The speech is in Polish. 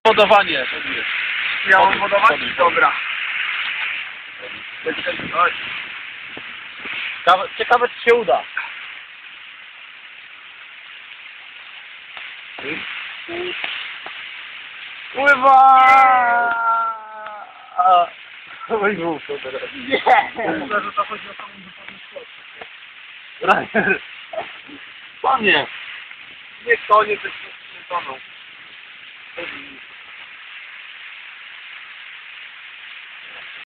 Wodowanie. Miało wodować? Dobra. Ciekawe, czy się uda. Pływa! Weź mów, to teraz. Nie! Myślę, że to chodzi o samą wypadność chłopca. Rajer. Panie. Nie koniec, jest nie toną.